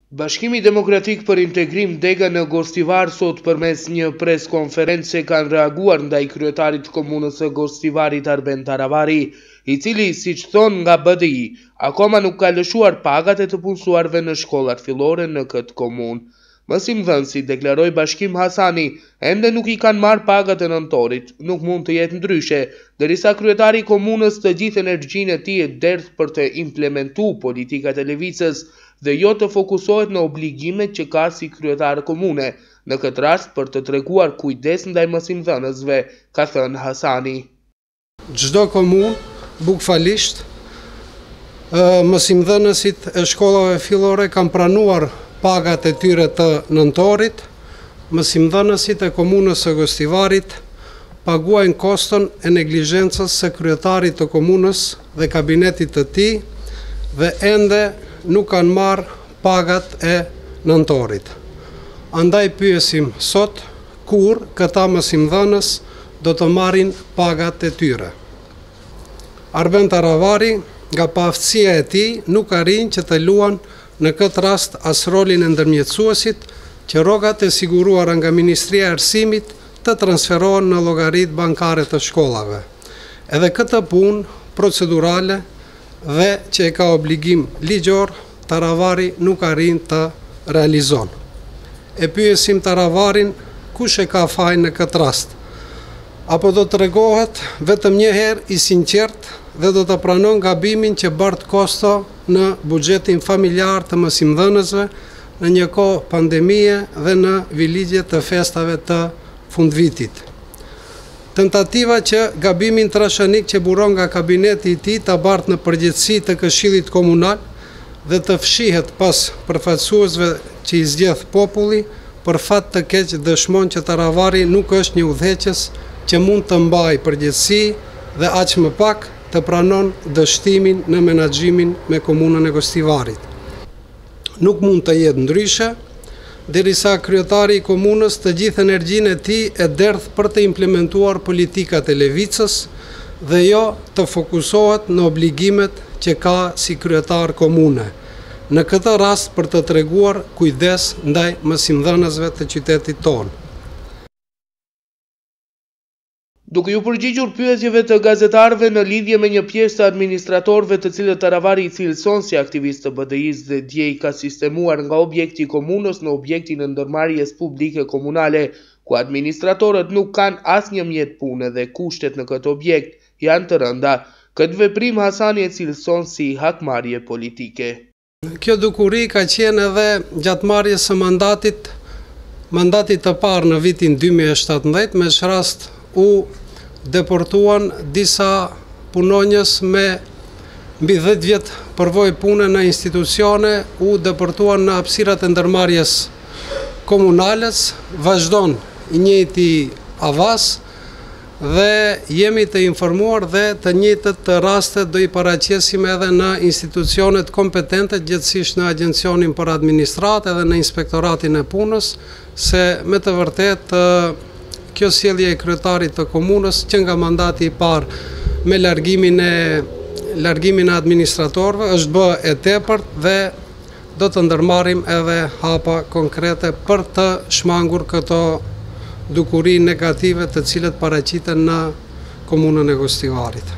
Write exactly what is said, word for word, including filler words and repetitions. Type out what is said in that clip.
Bashkimi Demokratik për Integrim Dega në Gostivar sot përmes një preskonference kanë reaguar ndaj kryetarit të komunës së Gostivarit Arben Taravari, i cili, siç thon nga B D I, akoma nuk ka lëshuar pagat e të punësuarve në shkollat fillore në këtë komunë. Mësimdhënësi, deklaroi Bashkim Hasani, ende nuk i kanë marrë pagat e nëntorit, nuk mund të jetë ndryshe, derisa kryetari i komunës të gjithë energjinë e tij e derdh për të implementuar politikat e lëvizjes dhe jo të fokusohet në obligimet që ka si kryetar komune, në këtë rast për të treguar kujdes ndaj mësimdhënësve, ka thënë Hasani. Çdo komunë bukfalisht mësimdhënësit e shkollave fillore kanë pranuar pagat e tyre të nëntorit, mësimdhënësit e komunës së Gostivarit paguajnë koston e neglizhencës së kryetarit të komunës dhe kabinetit të tij dhe ende nuk kanë marrë pagat e nëntorit. Andaj pyesim sot kur këta mësimdhënës do të marrin pagat e tyre. Arben Taravari, nga paaftësia e tij, nuk arrin që të luan në këtë rast as rolin e ndërmjetësuesit, që rrogat e siguruara nga Ministria e Arsimit të transferohen në llogaritë bankare të shkollave. Edhe këtë punë procedurale dhe që e ka obligim ligjor, Taravari nuk arrin të realizon. E pyesim Taravarin kush e ka fajin në këtë rast. Apo do të tregohet vetëm një herë i sinqert dhe do të pranon gabimin që bart kosto në buxhetin familjar të mësimdhënësve në një kohë pandemie dhe në viligje të festave të fundvitit. Tentativa që gabimin trashënik që buron nga kabineti i tij ta bart në përgjegjësi të Këshillit Komunal dhe të fshihet pas përfaqësuesve që i zgjedh populli, për fat të keq dëshmon që Taravari nuk është një udhëheqës që mund të mbajë përgjegjësi dhe aq më pak të pranon dështimin në menaxhimin me komunën e Gostivarit. Nuk mund të jetë ndryshe, derisa kryetari i komunës të gjithë energjinë e tij e derdh për të implementuar politikat e lëvizjes dhe jo të fokusohet në obligimet që ka si kryetar komune. Në këtë rast për të treguar kujdes ndaj mësimdhënësve të qytetit tonë. Duke ju përgjigjur pyetjeve të gazetarëve në lidhje me një pjesë të administratorëve të cilët Taravari i cilëson si aktivist të B D I-s dhe dje i ka sistemuar nga objekti i komunës në objektin e ndërmarrjes publike komunale, ku administratorët nuk kanë asnjë mjet pune dhe kushtet në këtë objekt janë të rënda, këtë veprim Hasani e cilëson si hakmarrje politike. Kjo dukuri ka qenë edhe gjatë marrjes së mandatit, mandatit të parë në vitin dy mijë e shtatëndhjetë, me rast u deportuan disa punonjës me mbi dhjetë vjet përvojë pune në institucione, u deportuan në hapësirat e ndërmarrjes komunales, vazhdon i njëjti avas dhe jemi të informuar dhe të njëjtët të raste do i paraqesim edhe në institucionet kompetente, gjithsesi në Agjencionin për Administratë dhe në Inspektoratin e Punës, se me të vërtetë kjo sjellje e kryetarit të komunës që nga mandati i parë me largimin e largimin e administratorëve është bë e tepërt dhe do të ndërmarrim edhe hapa konkrete për të shmangur këto dukuri negative të cilët paraqiten në komunën e Gostivarit.